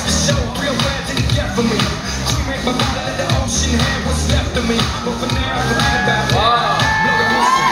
rest the show. Real bad to the death of me. Cremate my body, let the ocean have what's left of me. But for now, I'm forget about that. Blow the music.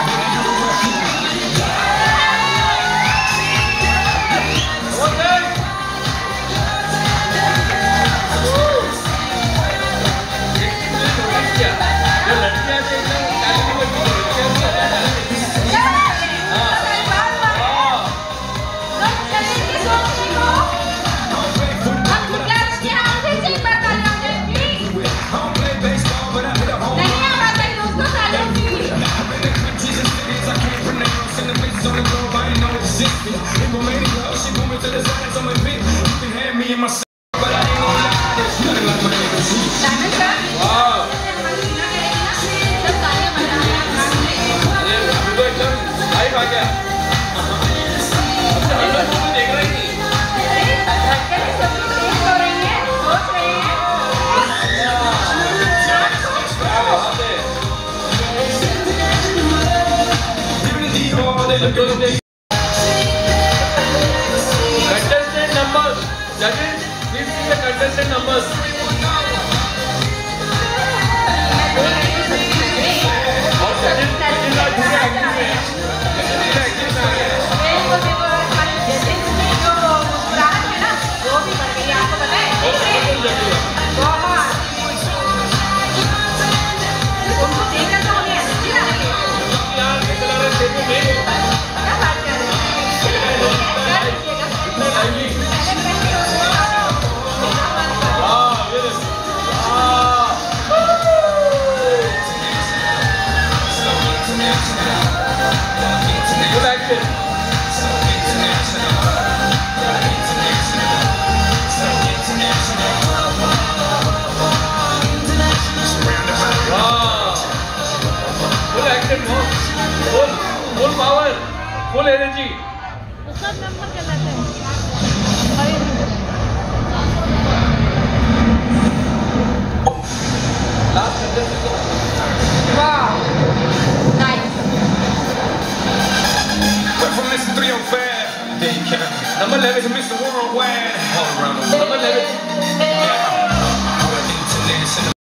Contestant numbers. Judges, please see the contestant numbers. और judges are पूरे active हैं. जो मुस्कुराहट है ना, वो भी बढ़ गई है, आपको पता है? उनको देखकर तो उन्हें एनर्जी आ रही है. क्या बात कर रहे हैं? Good action. Full action, no? Full power, full energy. सब नंबर कहलाते हैं. Last contestant. Wow, nice. Went from Mr. 305, then you can. Number 11. To Mr. Worldwide, all around the world. Number 11.